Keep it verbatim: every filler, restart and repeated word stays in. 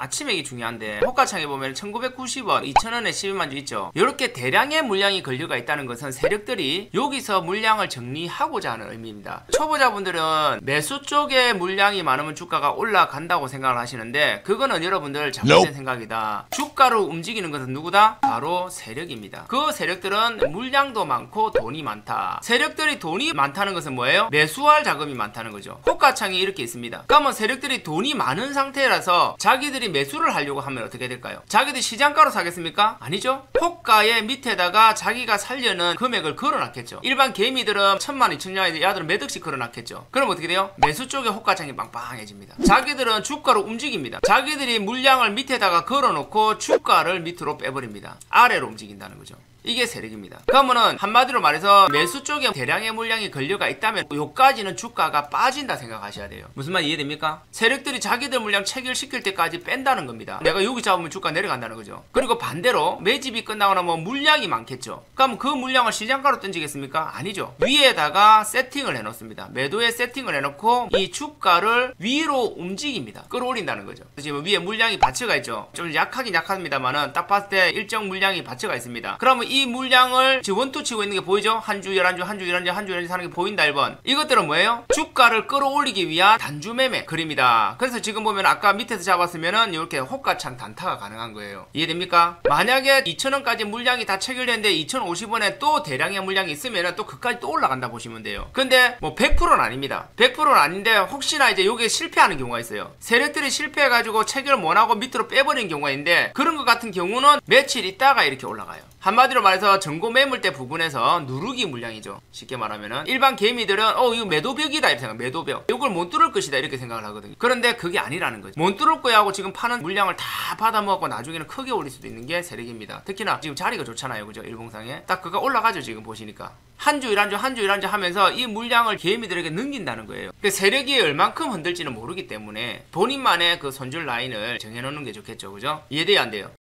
아침액이 중요한데 호가창에 보면 천구백구십 원, 이천 원에 십이만 주 있죠. 이렇게 대량의 물량이 걸려가 있다는 것은 세력들이 여기서 물량을 정리하고자 하는 의미입니다. 초보자분들은 매수 쪽에 물량이 많으면 주가가 올라간다고 생각을 하시는데 그거는 여러분들 잘못된 nope. 생각이다. 주가를 움직이는 것은 누구다? 바로 세력입니다. 그 세력들은 물량도 많고 돈이 많다. 세력들이 돈이 많다는 것은 뭐예요? 매수할 자금이 많다는 거죠. 호가창이 이렇게 있습니다. 그러면 세력들이 돈이 많은 상태라서 자기들이 매수를 하려고 하면 어떻게 될까요? 자기들이 시장가로 사겠습니까? 아니죠. 호가의 밑에다가 자기가 살려는 금액을 걸어놨겠죠. 일반 개미들은 천만, 이천만, 야들은 몇 억씩 걸어놨겠죠. 그럼 어떻게 돼요? 매수 쪽에 호가창이 빵빵해집니다. 자기들은 주가로 움직입니다. 자기들이 물량을 밑에다가 걸어놓고 주가를 밑으로 빼버립니다. 아래로 움직인다는 거죠. 이게 세력입니다. 그러면은 한마디로 말해서 매수 쪽에 대량의 물량이 걸려가 있다면 요까지는 주가가 빠진다 생각하셔야 돼요. 무슨 말 이해됩니까? 세력들이 자기들 물량 체결시킬 때까지 뺀다는 겁니다. 내가 여기 잡으면 주가 내려간다는 거죠. 그리고 반대로 매집이 끝나고 나면 물량이 많겠죠. 그럼 그 물량을 시장가로 던지겠습니까? 아니죠. 위에다가 세팅을 해놓습니다. 매도에 세팅을 해놓고 이 주가를 위로 움직입니다. 끌어올린다는 거죠. 지금 위에 물량이 받쳐가 있죠. 좀 약하긴 약합니다만은 딱 봤을 때 일정 물량이 받쳐가 있습니다. 그러면 이 물량을 지금 원투 치고 있는 게 보이죠? 한 주, 열한 주, 한 주, 열한 주, 한 주, 열한 주 하는 게 보인다 일 번. 이것들은 뭐예요? 주가를 끌어올리기 위한 단주 매매 그림이다. 그래서 지금 보면 아까 밑에서 잡았으면은 이렇게 호가창 단타가 가능한 거예요. 이해됩니까? 만약에 이천 원까지 물량이 다 체결되는데 이천오십 원에 또 대량의 물량이 있으면은 또 그까지 또 올라간다 보시면 돼요. 근데 뭐 백 퍼센트는 아닙니다. 백 퍼센트는 아닌데 혹시나 이제 요게 실패하는 경우가 있어요. 세력들이 실패해가지고 체결 못하고 밑으로 빼버리는 경우가 있는데 그런 것 같은 경우는 며칠 있다가 이렇게 올라가요. 한마디로 말해서 전고 매물대 부분에서 누르기 물량이죠. 쉽게 말하면은 일반 개미들은 어 이거 매도벽이다 이렇게 생각. 매도벽. 이걸 못 뚫을 것이다 이렇게 생각을 하거든요. 그런데 그게 아니라는 거죠. 못 뚫을 거야 하고 지금 파는 물량을 다 받아먹고 나중에는 크게 올릴 수도 있는 게 세력입니다. 특히나 지금 자리가 좋잖아요. 그죠? 일봉상에. 딱 그거 올라가죠. 지금 보시니까. 한 주, 일한 주, 한 주, 일한 주 하면서 이 물량을 개미들에게 넘긴다는 거예요. 그 세력이 얼만큼 흔들지는 모르기 때문에 본인만의 그 손절 라인을 정해놓는 게 좋겠죠. 그죠? 이해돼야 안 돼요?